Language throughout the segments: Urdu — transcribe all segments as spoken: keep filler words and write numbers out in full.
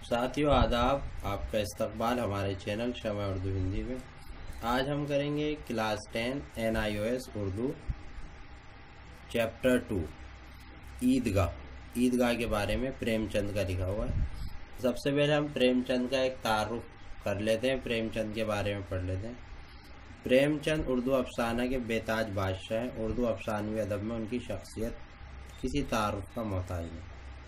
ساتھیو آداب، آپ کا استقبال ہمارے چینل شمع اردو ہندی میں۔ آج ہم کریں گے class ten N I O S Urdu chapter two Idgah Idgah کے بارے میں پریم چند کا لکھا ہوا ہے۔ سب سے پہلے ہم پریم چند کا ایک تعارف کر لیتے ہیں، پریم چند کے بارے میں پڑھ لیتے ہیں۔ پریم چند اردو افسانہ کے بے تاج بادشاہ ہیں۔ اردو افسانوی ادب میں ان کی شخصیت کسی تعارف کا محتاج نہیں۔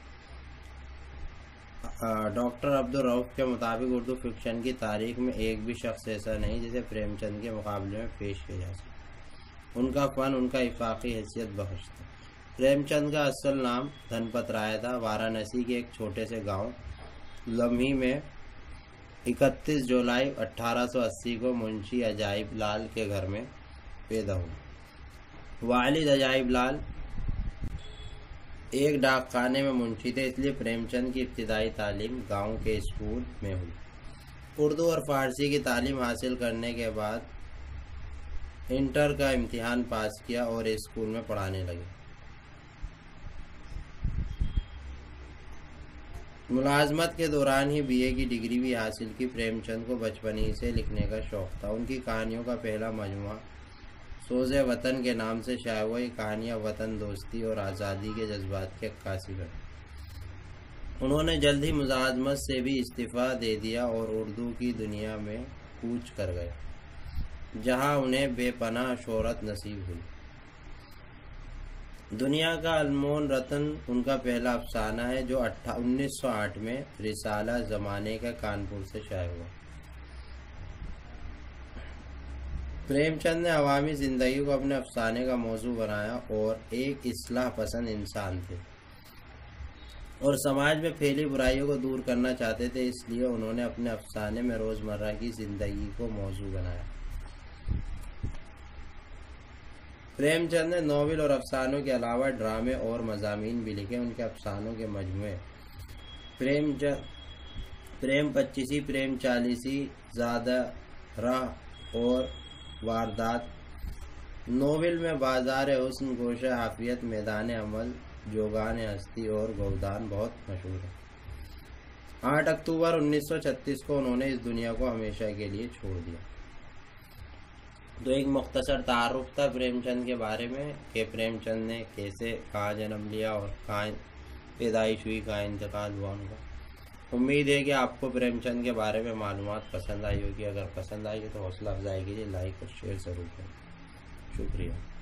ڈاکٹر عبدالرؤف کے مطابق اردو فکشن کی تاریخ میں ایک بھی شخص ایسا نہیں جسے پریم چند کے مقابلے میں پیش کیا جا سکے۔ ان کا فن ان کا افاقی حیثیت بخشتا۔ پریم چند کا اصل نام دھنپت رائے تھا۔ وارانسی کے ایک چھوٹے سے گاؤں لمحی میں اکتیس جولائی اٹھارہ سو اسی کو منشی عجائب لال کے گھر میں پیدا ہوئے۔ والد عجائب لال ایک ڈاک خانے میں منشی تھے، اس لیے پریم چند کی ابتدائی تعلیم گاؤں کے اسکول میں ہوئی۔ اردو اور فارسی کی تعلیم حاصل کرنے کے بعد انٹر کا امتحان پاس کیا اور اسکول میں پڑھانے لگے۔ ملازمت کے دوران ہی بی اے کی ڈگری بھی حاصل کی۔ پریم چند کو بچپن ہی سے لکھنے کا شوق تھا۔ ان کی کہانیوں کا پہلا مجموعہ سوز وطن کے نام سے شائع ہوا۔ یہ کہانیاں وطن دوستی اور آزادی کے جذبات کی عکاسی کرتی۔ انہوں نے جلد ہی ملازمت سے بھی استعفیٰ دے دیا اور اردو کی دنیا میں کوچ کر گئے، جہاں انہیں بے پناہ شہرت نصیب ہوئی۔ دنیا کا انمول رتن ان کا پہلا افسانہ ہے، جو انیس سو آٹھ میں رسالہ زمانے کا کانپور سے شائع ہوا۔ پریم چند نے عوامی زندگی کو اپنے افسانے کا موضوع بنایا اور ایک اصلاح پسند انسان تھے اور سماج میں پھیلی برائیوں کو دور کرنا چاہتے تھے، اس لیے انہوں نے اپنے افسانے میں روزمرہ کی زندگی کو موضوع بنایا۔ پریم چند نے ناول اور افسانوں کے علاوہ ڈرامے اور مضامین بھی لکھے۔ ان کے افسانوں کے مجموعے پریم چند پریم پچیسی، پریم چالیسی، زیادہ راہ اور واردات۔ ناول میں بازار حسن، گوشہ عافیت، میدان عمل، جوگان ہستی اور گودان بہت مشہور ہے۔ آٹھ اکتوبر انیس سو چھتیس کو انہوں نے اس دنیا کو ہمیشہ کے لیے چھوڑ دیا۔ تو ایک مختصر تعارف تھا پریم چند کے بارے میں کہ پریم چند نے کیسے کہاں جنم لیا اور کہاں پیدائش ہوئی، کہاں انتقال ہوا ان کا۔ امید ہے کہ آپ کو پریم چند کے بارے میں معلومات پسند آئی ہوگی۔ اگر پسند آئی ہے تو حوصلہ افزائی کے لیے لائک اور شیئر ضرور کریں۔ شکریہ۔